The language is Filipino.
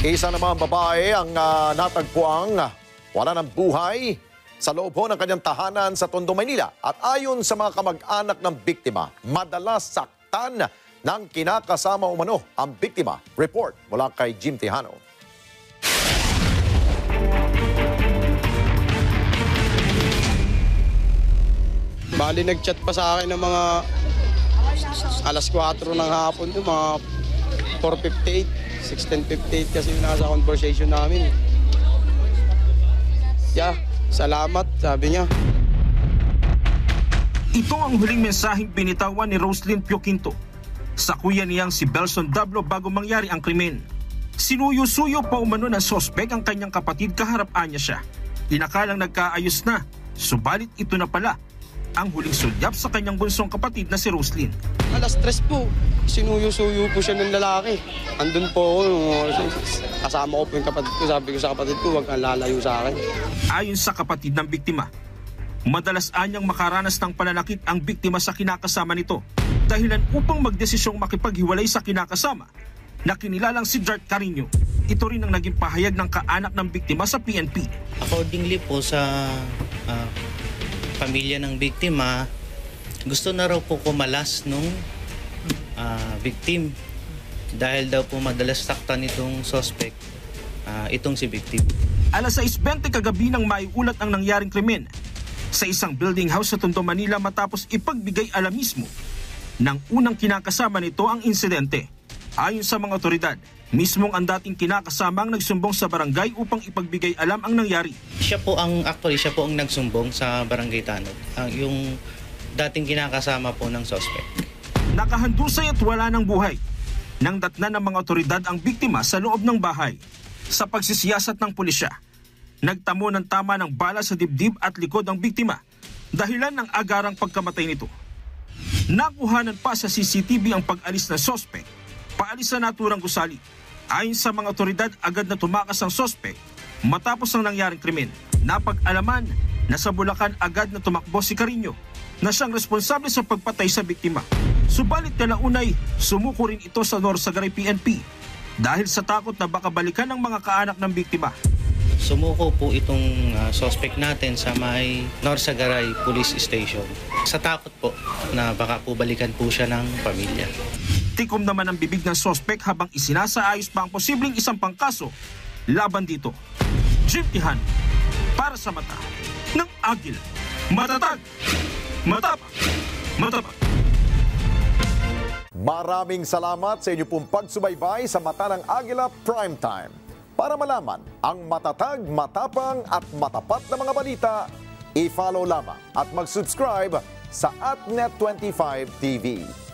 Isa namang babae ang natagpuang wala ng buhay sa loob ng kanyang tahanan sa Tondo, Maynila. At ayon sa mga kamag-anak ng biktima, madalas saktan ng kinakasama umano ang biktima. Report mula kay Jim Tejano. Bali, nag-chat pa sa akin ng mga alas 4 ng hapon, mga 4:58. 16:58 kasi nasa conversation namin. Salamat, sabi niya. Ito ang huling mensaheng binitawan ni Roslyn Pioquinto sa kuya niyang si Belson Dablo bago mangyari ang krimen. Sinuyo-suyo pa umano ng sospek ang kanyang kapatid kaharap-an niya siya. Inakalang nagkaayos na, subalit ito na pala ang huling sulyap sa kanyang bunsong kapatid na si Roslyn. Alas 3 po, sinuyo-suyo po siya ng lalaki. Andun po ako, kasama ko po yung kapatid ko. Sabi ko sa kapatid ko, huwag kang lalayo sa akin. Ayon sa kapatid ng biktima, madalas anyang makaranas ng pananakit ang biktima sa kinakasama nito, dahilan upang magdesisyong makipaghiwalay sa kinakasama na kinilalang si Jart Carino. Ito rin ang naging pahayag ng kaanak ng biktima sa PNP. Accordingly po sa pamilya ng biktima, gusto na raw po kumalas nung victim dahil daw po madalas saktan itong suspect, itong si victim. Alas 6:20 kagabi nang maiulat ang nangyaring krimen sa isang building house sa Tondo, Manila matapos ipagbigay alam mismo ng unang kinakasama nito ang insidente. Ayon sa mga otoridad, mismong ang dating kinakasama ang nagsumbong sa barangay upang ipagbigay alam ang nangyari. Siya po ang nagsumbong sa barangay Tanod, yung dating kinakasama po ng suspect. Nakahandusay at wala ng buhay nang datnan ng mga otoridad ang biktima sa loob ng bahay. Sa pagsisiyasat ng pulisya, nagtamo ng tama ng bala sa dibdib at likod ng biktima, dahilan ng agarang pagkamatay nito. Nakuhanan pa sa CCTV ang pag-alis ng sospek, paalis sa naturang gusali. Ayon sa mga otoridad, agad na tumakas ang sospek matapos ang nangyaring krimen. Napag-alaman na sa Bulacan agad na tumakbo si Carino na siyang responsable sa pagpatay sa biktima. Subalit kalaunay, sumuko rin ito sa Norsagaray PNP dahil sa takot na baka balikan ng mga kaanak ng biktima. Sumuko po itong suspect natin sa may Norsagaray Police Station sa takot po na baka po balikan po siya ng pamilya. Tikom naman ang bibig ng sospek habang isinasaayos pa ang posibleng isang pangkaso laban dito. Jim Tejano, para sa mata ng Agila. Matatag, matapang, matapang. Maraming salamat sa inyo pong pagsubaybay sa Mata ng Agila Primetime. Para malaman ang matatag, matapang at matapat na mga balita, i-follow lamang at mag-subscribe sa @net25tv.